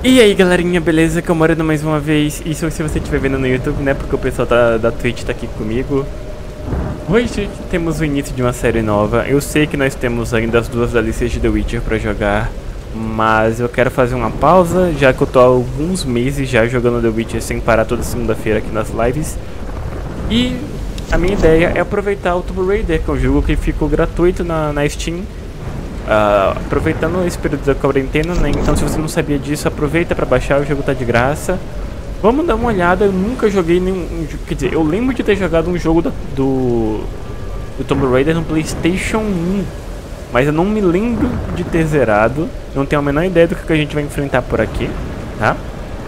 E aí galerinha, beleza? Camorando mais uma vez. Isso se você estiver vendo no YouTube, né? Porque o pessoal da Twitch tá aqui comigo. Hoje temos o início de uma série nova. Eu sei que nós temos ainda as duas DLCs de The Witcher pra jogar, mas eu quero fazer uma pausa, já que eu tô há alguns meses já jogando The Witcher sem parar toda segunda-feira aqui nas lives. E a minha ideia é aproveitar o Tomb Raider, que é um jogo que ficou gratuito na Steam. Aproveitando esse período da quarentena, né? Então se você não sabia disso, aproveita pra baixar, o jogo tá de graça. Vamos dar uma olhada. Eu nunca joguei nenhum... Quer dizer, eu lembro de ter jogado um jogo do Tomb Raider no PlayStation 1, mas eu não me lembro de ter zerado. Não tenho a menor ideia do que a gente vai enfrentar por aqui, tá?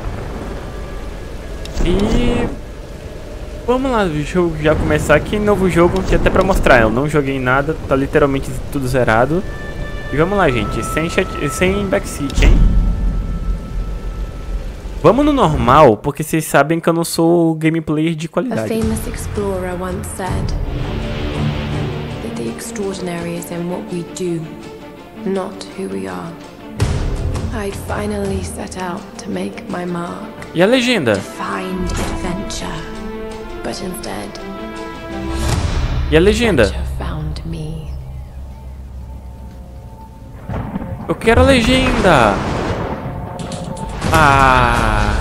E... vamos lá, deixa eu já começar aqui. Novo jogo, que até pra mostrar, eu não joguei nada, tá literalmente tudo zerado. E vamos lá, gente, sem backseat, hein? Vamos no normal, porque vocês sabem que eu não sou gameplayer de qualidade. A famous explorer once said that the extraordinary is in what we do, not who we are. I'd finally set out to make my mark. E a legenda? To find adventure, but instead, E a legenda? adventure found me. Eu quero a legenda! Ah!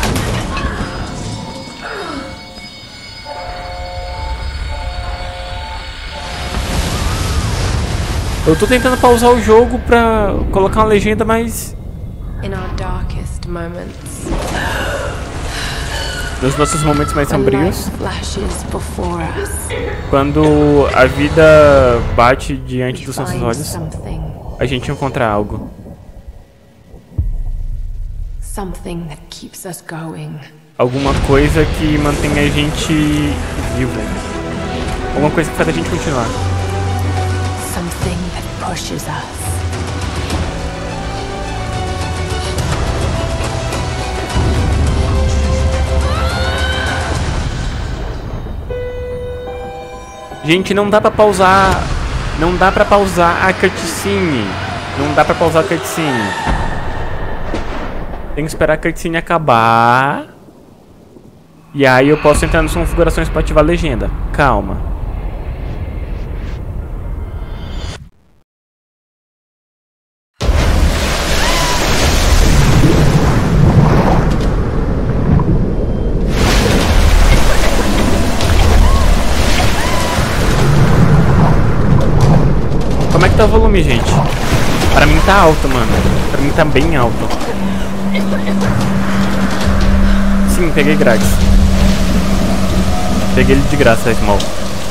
Eu tô tentando pausar o jogo pra colocar uma legenda, mas... In our darkest moments, nos nossos momentos mais when light sombrios, flashes before us, quando a vida bate diante we dos nossos find olhos, something. a gente encontra algo. Something that keeps us going. Alguma coisa que mantém a gente vivo. Alguma coisa que faz a gente continuar. Something that pushes us. Gente, não dá pra pausar. Não dá pra pausar a cutscene. Não dá pra pausar a cutscene. Tem que esperar a cutscene acabar. E aí eu posso entrar nas configurações pra ativar a legenda. Calma. Como é que tá o volume, gente? Pra mim tá alto, mano. Pra mim tá bem alto. Sim, peguei grátis. Peguei ele de graça, Small.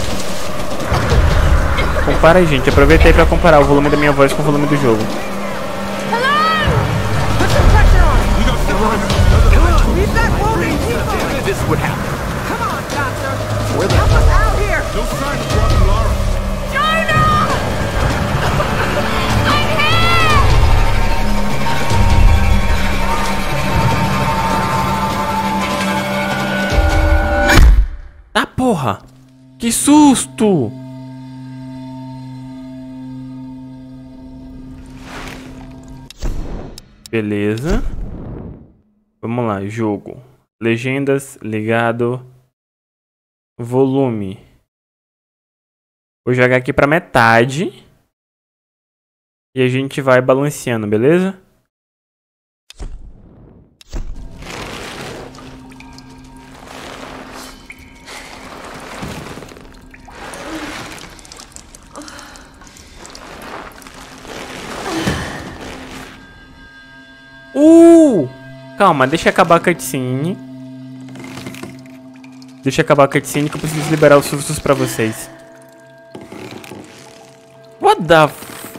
Compara aí, gente. Aproveitei pra comparar o volume da minha voz com o volume do jogo. Ah, porra! Que susto! Beleza. Vamos lá, jogo. Legendas, ligado. Volume. Vou jogar aqui pra metade. E a gente vai balanceando, beleza? Calma, deixa acabar a cutscene. Deixa acabar a cutscene que eu preciso liberar os sustos pra vocês. What the f...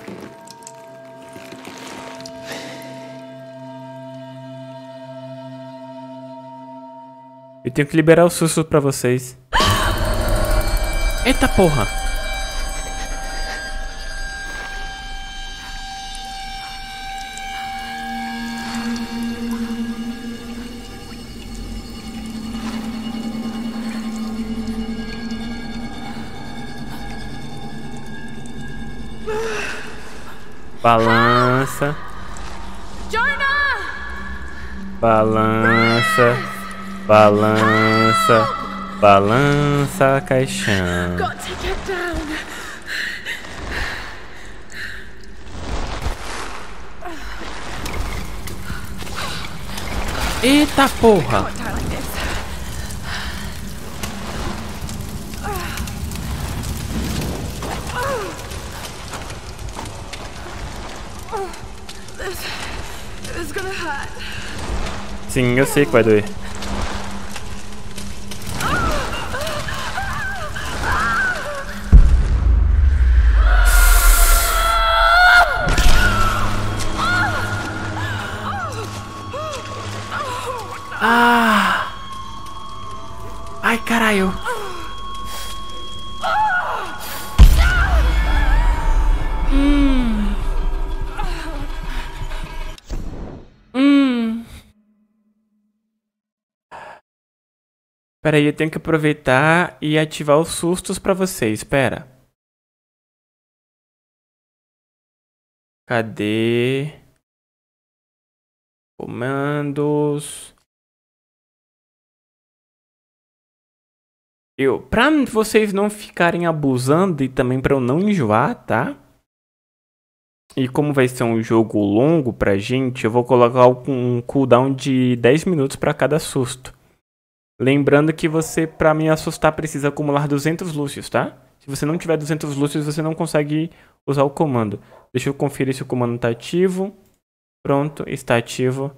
Eu tenho que liberar os sustos pra vocês. Eita porra! Balança. Jonah! Balança, balança, balança, caixão. Eita porra! Sim, eu sei que vai doer. Ah! Ai, caralho! Pera aí, eu tenho que aproveitar e ativar os sustos pra vocês. Espera. Cadê? Comandos. Pra vocês não ficarem abusando e também pra eu não enjoar, tá? E como vai ser um jogo longo pra gente, eu vou colocar um cooldown de 10 minutos pra cada susto. Lembrando que você, pra me assustar, precisa acumular 200 lúcios, tá? Se você não tiver 200 lúcios, você não consegue usar o comando. Deixa eu conferir se o comando tá ativo. Pronto, está ativo.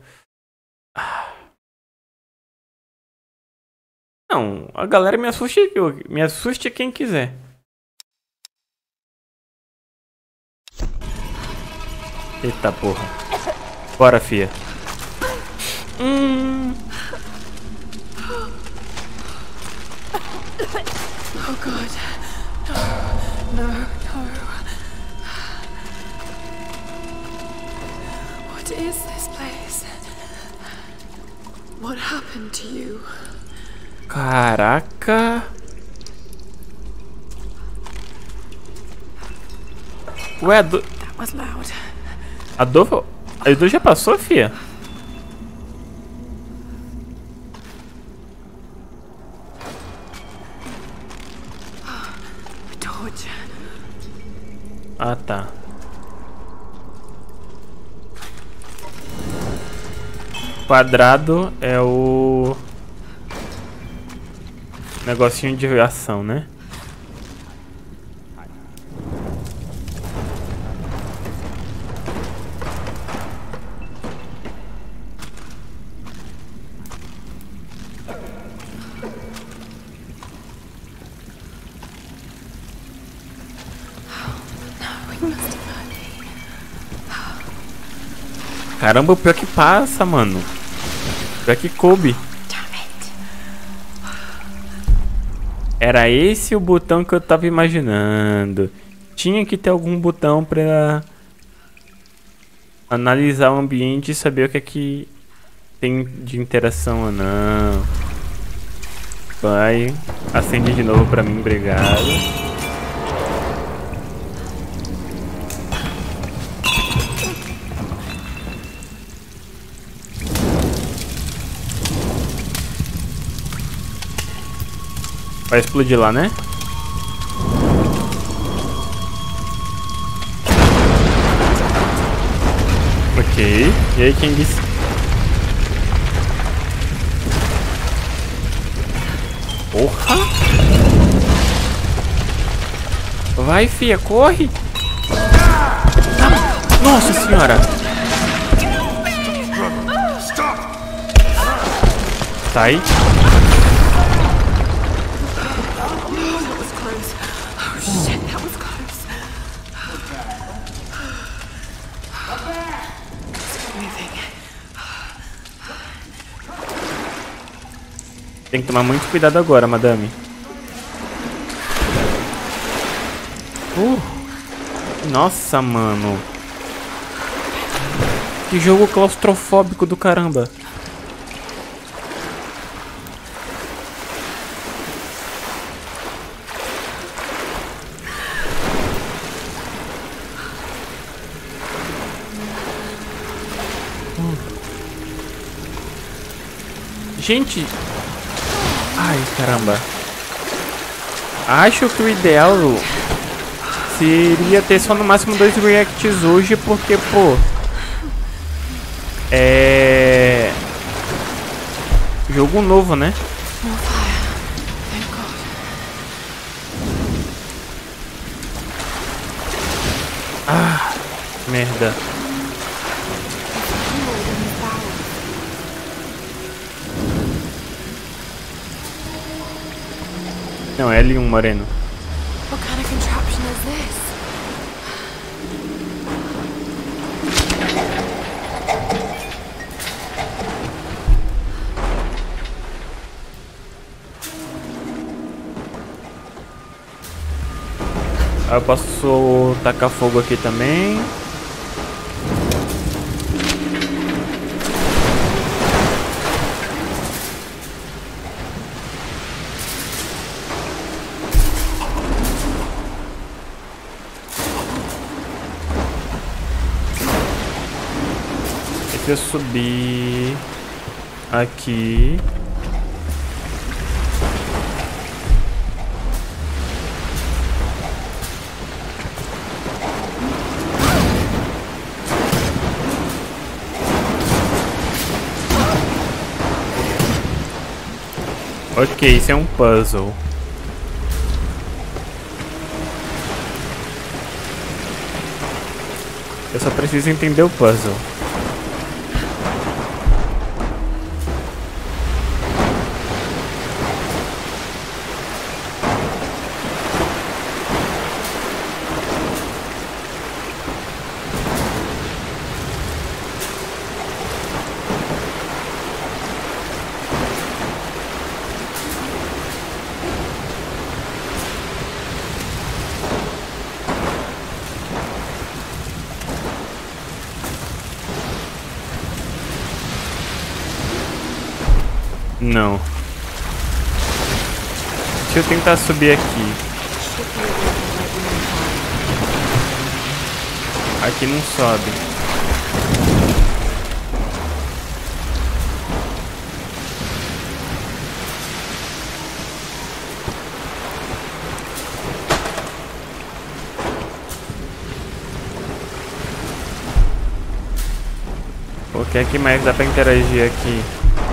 Não, a galera me assuste quem quiser. Eita porra. Bora, fia. Oh God. No, no, no. What is this place? What happened to you? Caraca. Ué, a dor... That was loud. A dor já passou, fia? Ah, tá. Quadrado é o negocinho de ação, né? Caramba, o pior que passa, mano. Pior que coube. Era esse o botão que eu tava imaginando. Tinha que ter algum botão pra analisar o ambiente e saber o que é que tem de interação ou não. Vai. Acende de novo pra mim, obrigado. Vai explodir lá, né? Ok. E aí, quem disse? Porra! Vai, fia, corre! Nossa senhora! Sai! Tem que tomar muito cuidado agora, madame. Nossa, mano. Que jogo claustrofóbico do caramba. Gente. Ai, caramba. Acho que o ideal seria ter só no máximo 2 reacts hoje, porque, pô... É... jogo novo, né? Ah, merda. Não, é L1, moreno. What kind of contraption is this? Eu posso tacar fogo aqui também. Se eu subir aqui... Ok, isso é um puzzle. Eu só preciso entender o puzzle. Não. Deixa eu tentar subir aqui. Aqui não sobe. O que é que mais dá pra interagir aqui?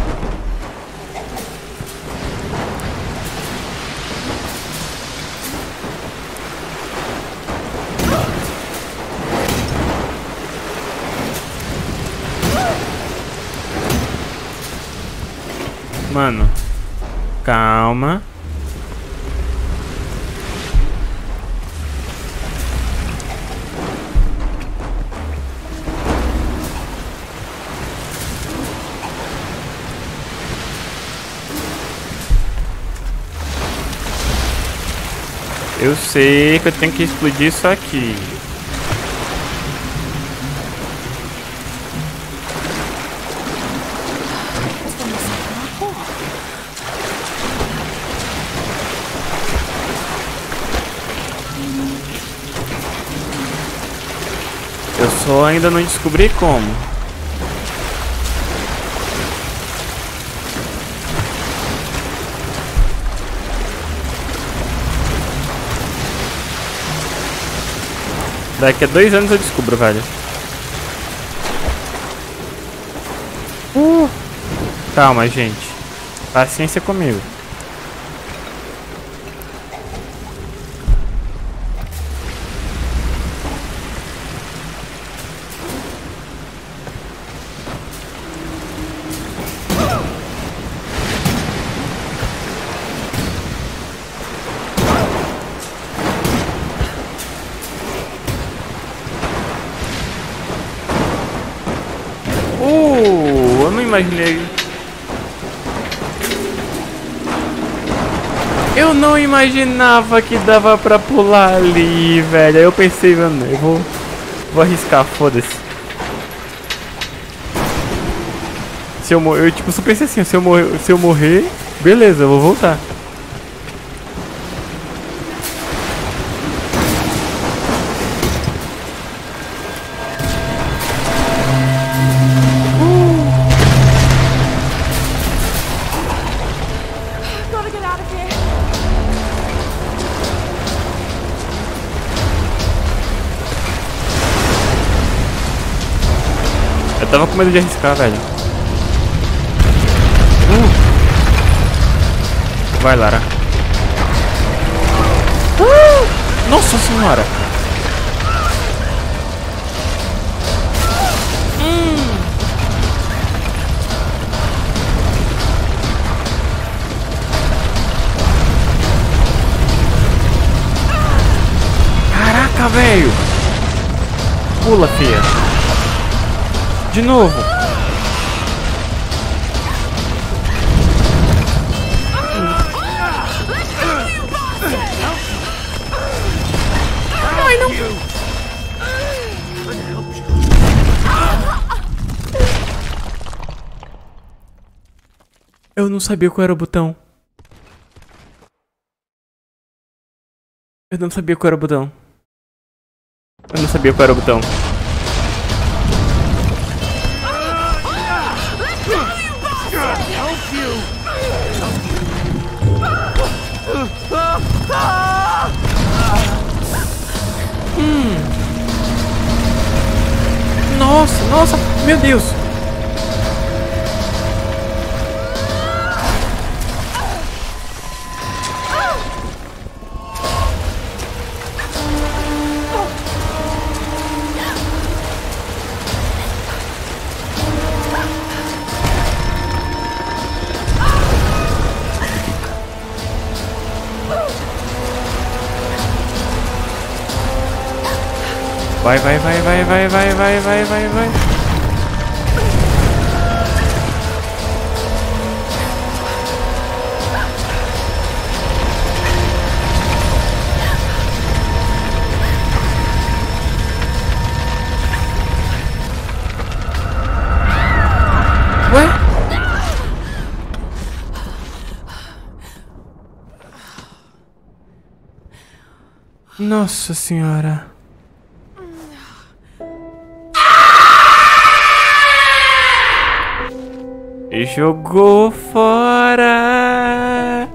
Mano, calma. Eu sei que eu tenho que explodir isso aqui. Eu só ainda não descobri como. Daqui a 2 anos eu descubro, velho. Calma, gente. Paciência comigo. Eu não imaginei. Eu não imaginava que dava pra pular ali, velho. Aí eu pensei, mano, eu vou arriscar, foda-se. Se eu morrer, eu tipo, só pensei assim, se eu morrer, beleza, eu vou voltar. tava com medo de arriscar, velho. Vai, Lara. Nossa senhora. Caraca, velho. Pula, filha. De novo. Ai, não. Eu não sabia qual era o botão. Eu não sabia qual era o botão. Eu não sabia qual era o botão. Nossa, nossa, meu Deus. Vai, vai, vai, vai, vai, vai, vai, vai, vai, vai. Ué? Nossa senhora. E jogou fora.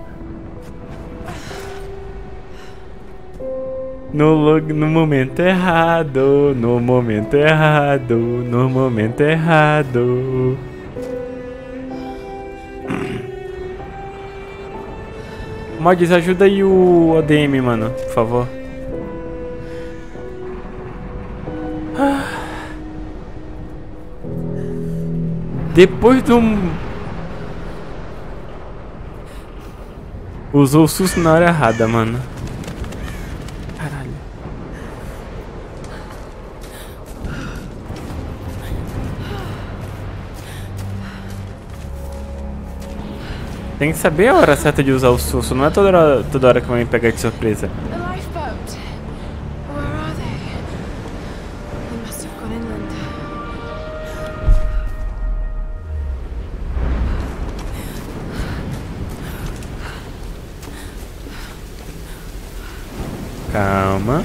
No momento errado. No momento errado. No momento errado. Mods, ajuda aí o ADM, mano, por favor. Depois do... Usou o susto na hora errada, mano. Caralho. Tem que saber a hora certa de usar o susto. Não é toda hora que vai me pegar de surpresa. Calma.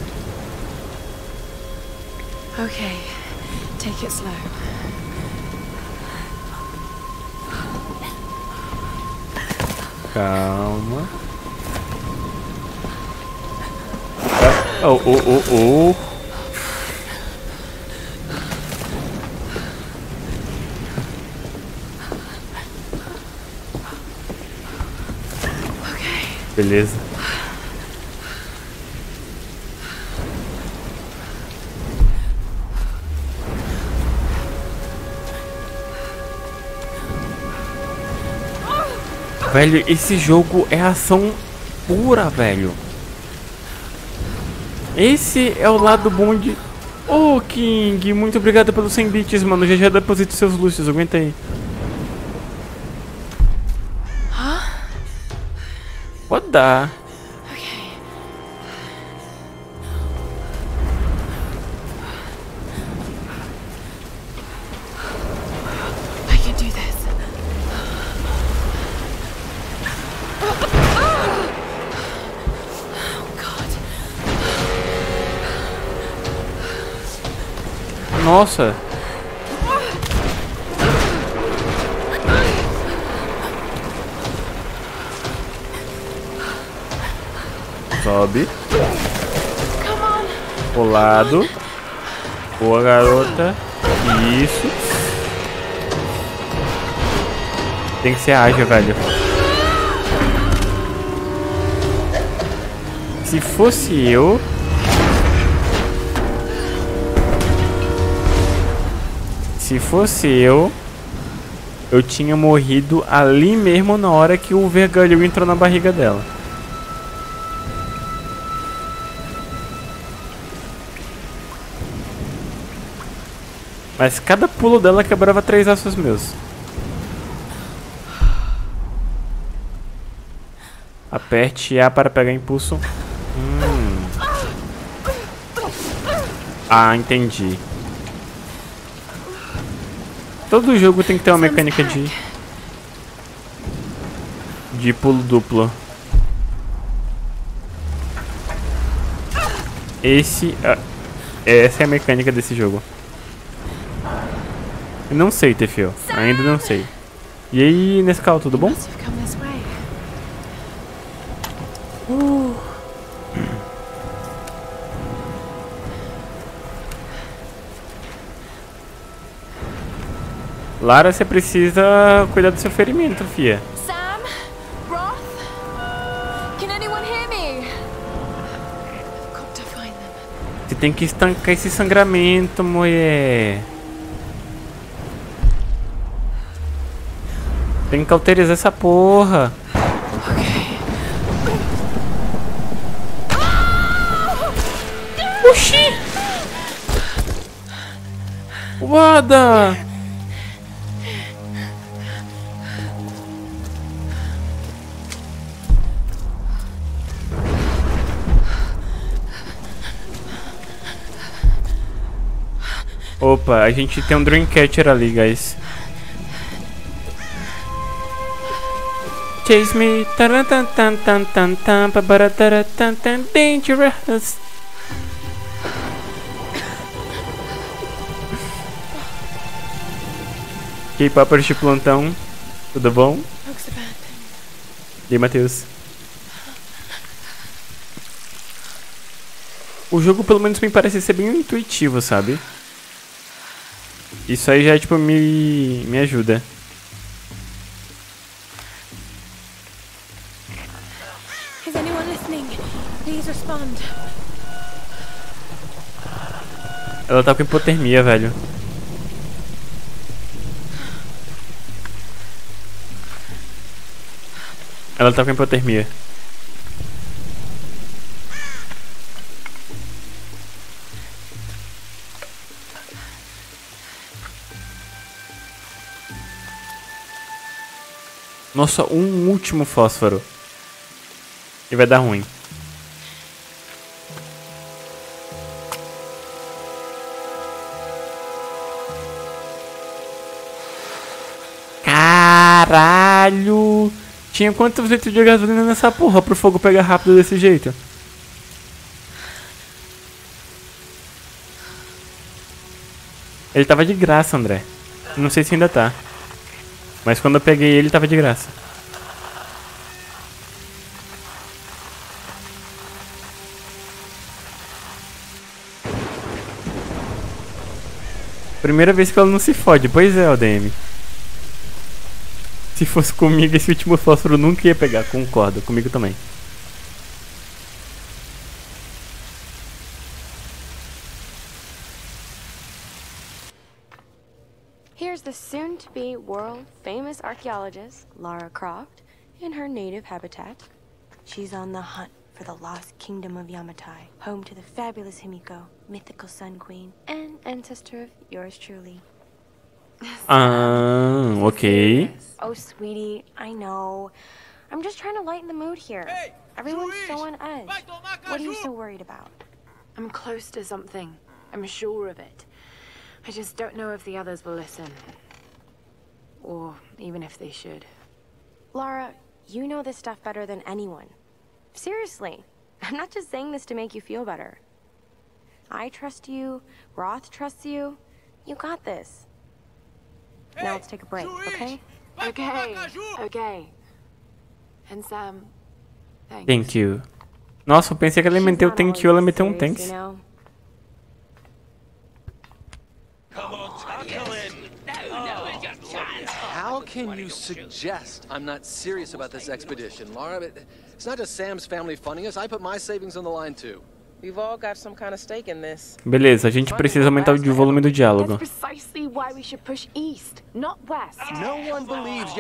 Okay, take it slow. Calma. Oh, oh, oh, oh. Beleza. Velho, esse jogo é ação pura, velho. Esse é o lado bom de... Oh, King, muito obrigado pelos 100 bits, mano. Já deposito seus luxos, aguenta aí. Pode dar. Nossa. Sobe. Pro lado. Boa, garota. Isso. Tem que ser ágil, velho. Se fosse eu... eu tinha morrido ali mesmo na hora que o vergalhão entrou na barriga dela. Mas cada pulo dela quebrava 3 ossos meus. Aperte A para pegar impulso. Ah, entendi. Todo jogo tem que ter uma mecânica de pulo duplo. Essa é a mecânica desse jogo. Eu não sei, Tefio. Ainda não sei. E aí, Nescau, tudo bom? Lara, você precisa cuidar do seu ferimento, fia. Sam? Roth? Can anyone hear me? Got to find them. Você tem que estancar esse sangramento, mulher. Tem que cauterizar essa porra. Oxi! Wada! Opa, a gente tem um Dreamcatcher ali, guys. Chase me, tarantantantantantan, pabaratarantantan, dangerous. K-Popers de plantão, tudo bom? E aí, Matheus? O jogo pelo menos me parece ser bem intuitivo, sabe? Isso aí já tipo me ajuda. Is anyone listening? Please respond. Ela tá com hipotermia, velho. Ela tá com hipotermia. Nossa, um último fósforo. E vai dar ruim. Caralho! Tinha quantos litros de gasolina nessa porra pro fogo pegar rápido desse jeito? Ele tava de graça, André. Não sei se ainda tá. Mas quando eu peguei ele, tava de graça. Primeira vez que ela não se fode. Pois é, ODM. Se fosse comigo, esse último fósforo nunca ia pegar. Concordo, comigo também. Here's the soon-to-be world-famous archaeologist, Lara Croft, in her native habitat. She's on the hunt for the lost kingdom of Yamatai, home to the fabulous Himiko, mythical Sun Queen, and ancestor of yours truly. Ok. Oh, sweetie, I know. I'm just trying to lighten the mood here. Hey, everyone's Juiz, so on edge. vai tomar What are you caju. so worried about? I'm close to something. I'm sure of it. I just don't know if the others will listen. Or even if they should. Lara, you know this stuff better than anyone. Seriously, I'm not just saying this to make you feel better. I trust you, Roth trusts you. You got this. Now let's take a break, Juiz, okay? vai tomar Okay, caju. okay. And Sam, thanks. Thank you. Nossa, eu pensei que ela She's meteu not thank you, ela always meteu um serious, thanks. you know? Come on, tackle him. How How can you suggest I'm not serious about this expedition, Lara? It's not just Sam's family funding us. I put my savings on the line too. We've all got some kind of stake in this. Beleza, a gente precisa aumentar o volume do diálogo. That's precisely why we should push east, not west. No one believes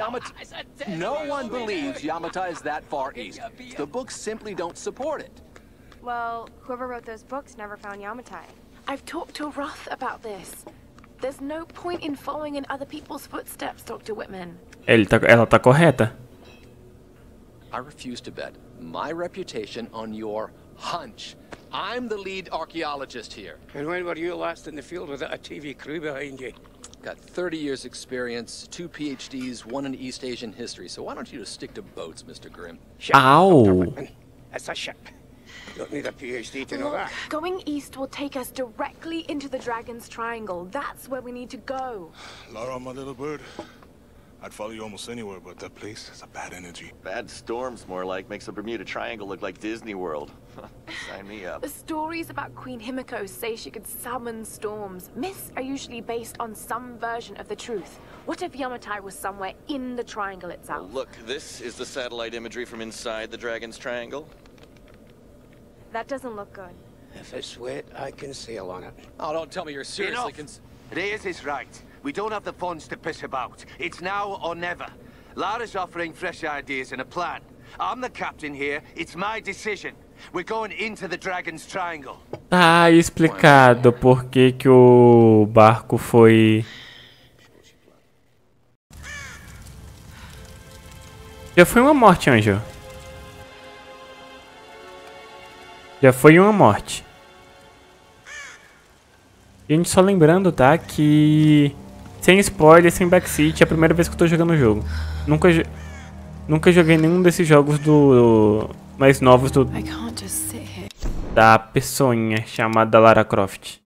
Yamata is that far east. The books simply don't support it. Well, whoever wrote those books never found Yamatai. I've talked to Roth about this. There's no point in following in other people's footsteps, Dr. Whitman. Ela tá correta. I refuse to bet my reputation on your hunch. I'm the lead archaeologist here. And when were you last in the field without a TV crew behind you? Got 30 years experience, 2 PhDs, 1 in East Asian history. So why don't you just stick to boats, Mr. Grimm? Ship, Ow. Dr. Whitman. It's a ship. You don't need a PhD to know that. Going east will take us directly into the Dragon's Triangle. That's where we need to go. Lara, my little bird. I'd follow you almost anywhere, but that place has a bad energy. Bad storms, more like. Makes the Bermuda Triangle look like Disney World. Sign me up. The stories about Queen Himiko say she could summon storms. Myths are usually based on some version of the truth. What if Yamatai was somewhere in the triangle itself? Well, look, this is the satellite imagery from inside the Dragon's Triangle. That doesn't look good. If it's wet, I can sail on it. Oh, don't tell me you're seriously Reyes is right. We don't have the funds to piss about. It's now or never. Lara's offering fresh ideas and a plan. I'm the captain here. It's my decision. We're going into the Dragon's Triangle. Tá explicado por que que o barco foi... Já foi uma morte, Anjo. Já foi uma morte. Gente, só lembrando, tá, que... Sem spoiler, sem backseat, é a primeira vez que eu tô jogando o jogo. Nunca joguei nenhum desses jogos mais novos da pessoinha chamada Lara Croft.